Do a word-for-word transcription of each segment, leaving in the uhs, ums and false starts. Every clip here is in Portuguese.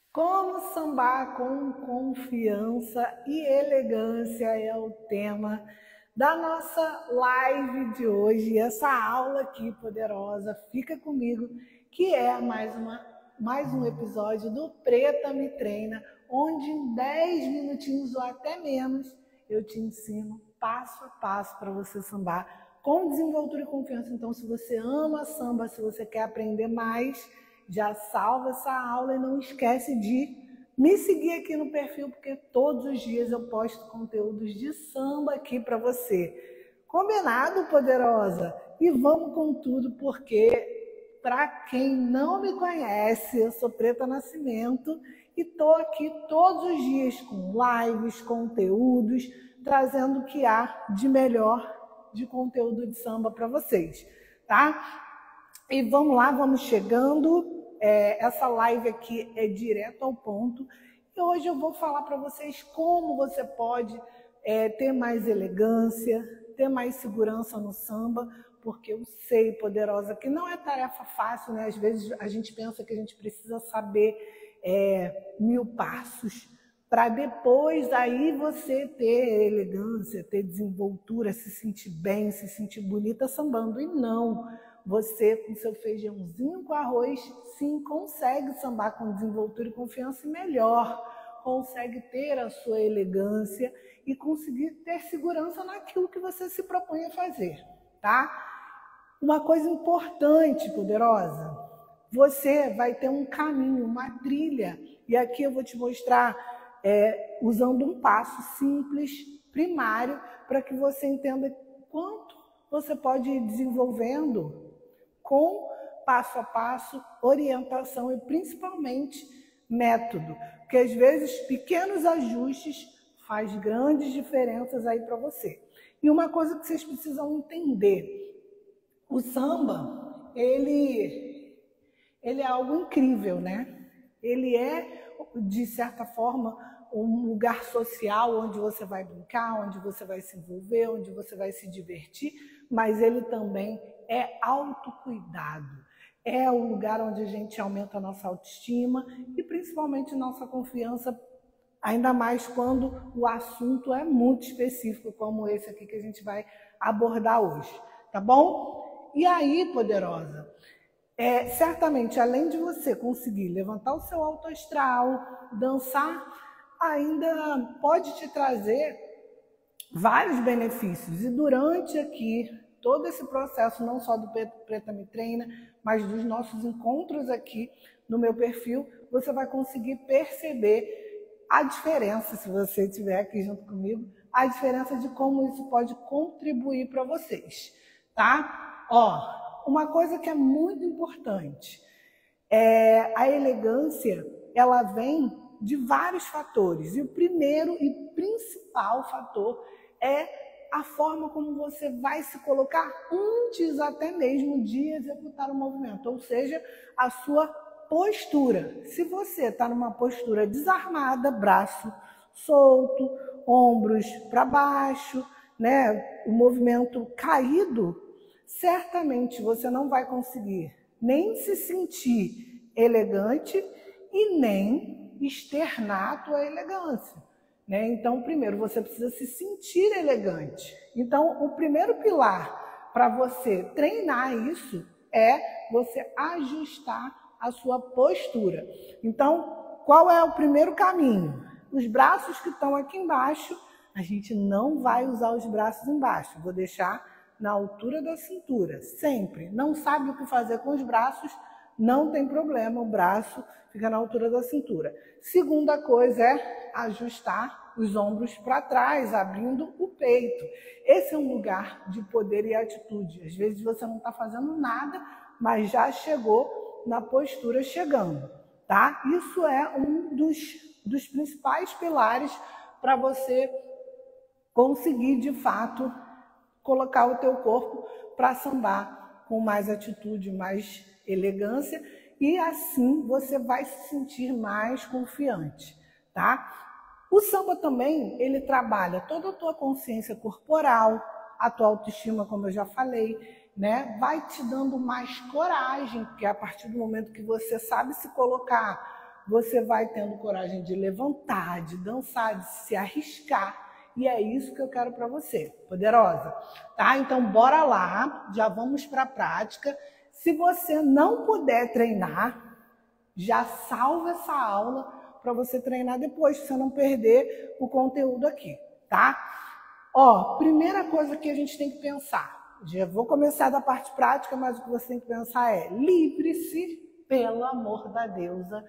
Como sambar com confiança e elegância é o tema da nossa live de hoje. Essa aula aqui poderosa, fica comigo, que é mais, uma, mais um episódio do Preta Me Treina, onde em dez minutinhos ou até menos eu te ensino passo a passo para você sambar com desenvoltura e confiança. Então, se você ama samba, se você quer aprender mais, já salva essa aula e não esquece de me seguir aqui no perfil, porque todos os dias eu posto conteúdos de samba aqui para você. Combinado, poderosa? E vamos com tudo, porque para quem não me conhece, eu sou Preta Nascimento e estou aqui todos os dias com lives, conteúdos, trazendo o que há de melhor de conteúdo de samba para vocês, tá? E vamos lá, vamos chegando. É, essa live aqui é direto ao ponto. E hoje eu vou falar para vocês como você pode é, ter mais elegância, ter mais segurança no samba, porque eu sei, poderosa, que não é tarefa fácil, né? Às vezes a gente pensa que a gente precisa saber é, mil passos para depois aí você ter elegância, ter desenvoltura, se sentir bem, se sentir bonita sambando. E não, você com seu feijãozinho com arroz, sim, consegue sambar com desenvoltura e confiança e melhor, consegue ter a sua elegância e conseguir ter segurança naquilo que você se propõe a fazer, tá? Uma coisa importante, poderosa, você vai ter um caminho, uma trilha, e aqui eu vou te mostrar É, usando um passo simples, primário, para que você entenda quanto você pode ir desenvolvendo com passo a passo, orientação e principalmente método. Porque às vezes pequenos ajustes faz grandes diferenças aí para você. E uma coisa que vocês precisam entender, o samba, ele, ele é algo incrível, né? Ele é, de certa forma, um lugar social onde você vai brincar, onde você vai se envolver, onde você vai se divertir, mas ele também é autocuidado. É o lugar onde a gente aumenta a nossa autoestima e principalmente nossa confiança, ainda mais quando o assunto é muito específico, como esse aqui que a gente vai abordar hoje, tá bom? E aí, poderosa, É, certamente, além de você conseguir levantar o seu alto astral, dançar, ainda pode te trazer vários benefícios. E durante aqui, todo esse processo, não só do Preta Me Treina, mas dos nossos encontros aqui no meu perfil, você vai conseguir perceber a diferença, se você estiver aqui junto comigo, a diferença de como isso pode contribuir para vocês, tá? Ó, uma coisa que é muito importante, é, a elegância, ela vem de vários fatores. E o primeiro e principal fator é a forma como você vai se colocar antes até mesmo de executar o movimento, ou seja, a sua postura. Se você está numa postura desarmada, braço solto, ombros para baixo, né, o movimento caído, certamente você não vai conseguir nem se sentir elegante e nem externar a tua elegância, né? Então, primeiro, você precisa se sentir elegante. Então, o primeiro pilar para você treinar isso é você ajustar a sua postura. Então, qual é o primeiro caminho? Os braços que estão aqui embaixo, a gente não vai usar os braços embaixo. Vou deixar na altura da cintura, sempre. Não sabe o que fazer com os braços, não tem problema, o braço fica na altura da cintura. Segunda coisa é ajustar os ombros para trás, abrindo o peito. Esse é um lugar de poder e atitude. Às vezes você não está fazendo nada, mas já chegou na postura chegando, tá? Isso é um dos, dos principais pilares para você conseguir, de fato, colocar o teu corpo para sambar com mais atitude, mais elegância, e assim você vai se sentir mais confiante, tá? O samba também, ele trabalha toda a tua consciência corporal, a tua autoestima, como eu já falei, né? Vai te dando mais coragem, porque a partir do momento que você sabe se colocar, você vai tendo coragem de levantar, de dançar, de se arriscar. E é isso que eu quero para você, poderosa. Tá? Então, bora lá, já vamos para a prática. Se você não puder treinar, já salva essa aula para você treinar depois, para você não perder o conteúdo aqui, tá? Ó, primeira coisa que a gente tem que pensar. Já vou começar da parte prática, mas o que você tem que pensar é: livre-se, pelo amor da deusa,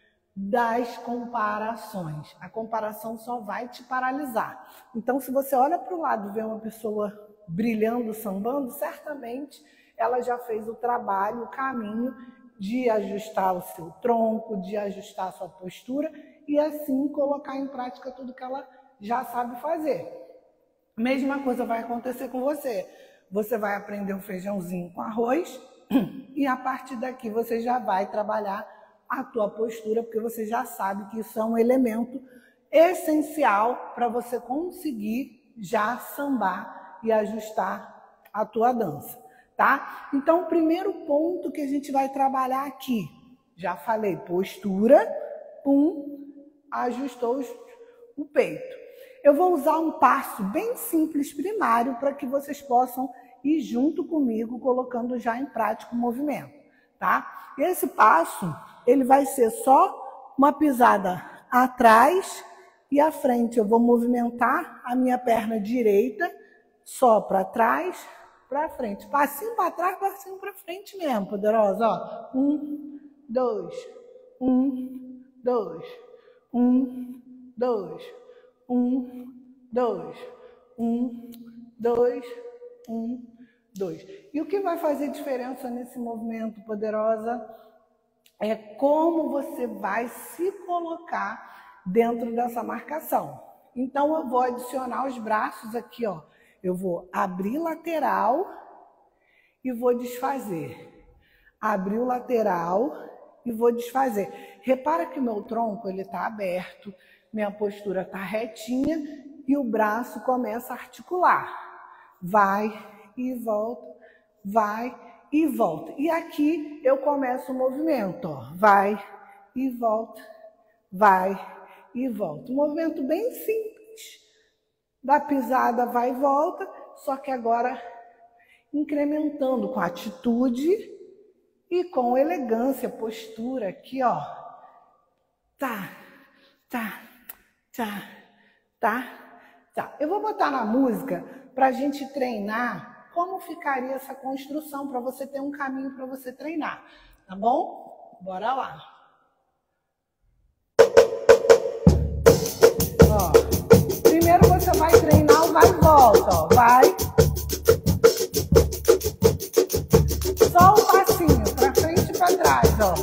das comparações. A comparação só vai te paralisar. Então, se você olha para o lado e vê uma pessoa brilhando, sambando, certamente ela já fez o trabalho, o caminho de ajustar o seu tronco, de ajustar a sua postura e assim colocar em prática tudo que ela já sabe fazer. Mesma coisa vai acontecer com você. Você vai aprender um feijãozinho com arroz e a partir daqui você já vai trabalhar a tua postura, porque você já sabe que isso é um elemento essencial para você conseguir já sambar e ajustar a tua dança, tá? Então, o primeiro ponto que a gente vai trabalhar aqui, já falei, postura, pum, ajustou o peito. Eu vou usar um passo bem simples primário para que vocês possam ir junto comigo, colocando já em prática o movimento, tá? E esse passo, ele vai ser só uma pisada atrás e à frente. Eu vou movimentar a minha perna direita só para trás, para frente. Passinho para trás, passinho para frente mesmo, poderosa. Ó. Um, dois, um, dois, um, dois, um, dois, um, dois, um, dois. E o que vai fazer diferença nesse movimento, poderosa, é como você vai se colocar dentro dessa marcação. Então, eu vou adicionar os braços aqui, ó. Eu vou abrir lateral e vou desfazer. Abrir o lateral e vou desfazer. Repara que o meu tronco ele está aberto, minha postura está retinha e o braço começa a articular. Vai e volta, vai e volta. E aqui eu começo o movimento, ó. Vai e volta, vai e volta. Um movimento bem simples. Da pisada vai e volta, só que agora incrementando com atitude e com elegância, postura aqui, ó. Tá, tá, tá, tá, tá. Eu vou botar na música pra gente treinar como ficaria essa construção, para você ter um caminho para você treinar, tá bom? Bora lá. Ó, primeiro você vai treinar o vai e volta, ó, vai. Só um passinho, para frente e para trás, ó.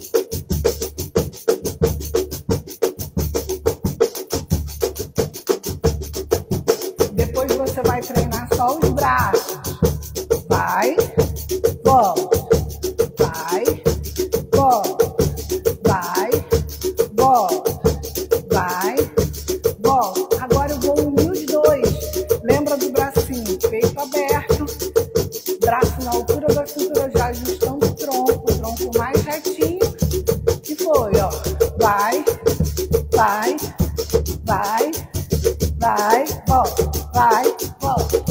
Depois você vai treinar só os braços. Vai, volta, vai, volta, vai, volta, vai, volta. Agora eu vou unir os dois. Lembra do bracinho? Peito aberto, braço na altura da cintura, já ajustando o tronco, o tronco mais retinho. E foi, ó. Vai, vai, vai, vai, volta, vai, volta.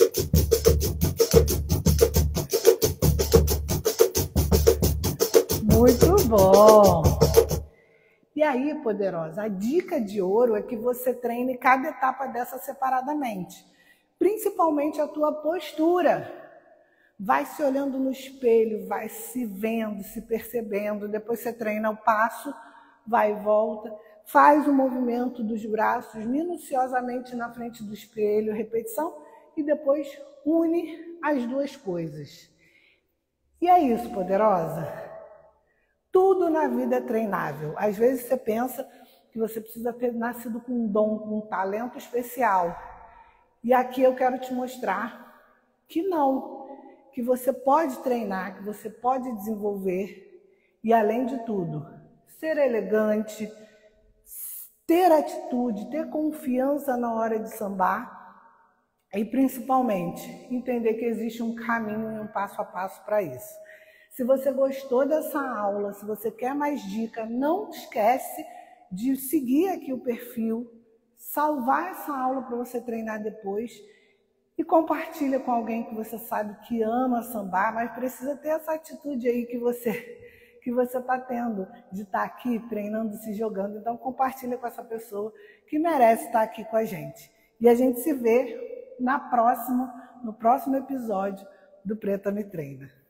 Muito bom! E aí, poderosa, a dica de ouro é que você treine cada etapa dessa separadamente. Principalmente a tua postura. Vai se olhando no espelho, vai se vendo, se percebendo. Depois você treina o passo, vai e volta. Faz o movimento dos braços minuciosamente na frente do espelho, repetição. E depois une as duas coisas. E é isso, poderosa. Tudo na vida é treinável. Às vezes você pensa que você precisa ter nascido com um dom, com um talento especial. E aqui eu quero te mostrar que não, que você pode treinar, que você pode desenvolver e, além de tudo, ser elegante, ter atitude, ter confiança na hora de sambar e, principalmente, entender que existe um caminho e um passo a passo para isso. Se você gostou dessa aula, se você quer mais dica, não esquece de seguir aqui o perfil, salvar essa aula para você treinar depois e compartilha com alguém que você sabe que ama sambar, mas precisa ter essa atitude aí que você que você está tendo de estar aqui treinando, se jogando. Então compartilha com essa pessoa que merece estar aqui com a gente. E a gente se vê na próxima, no próximo episódio do Preta Me Treina.